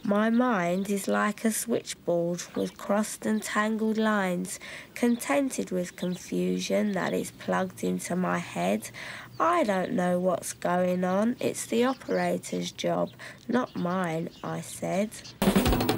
My mind is like a switchboard with crossed and tangled lines, contented with confusion that is plugged into my head. I don't know what's going on. It's the operator's job, not mine, I said.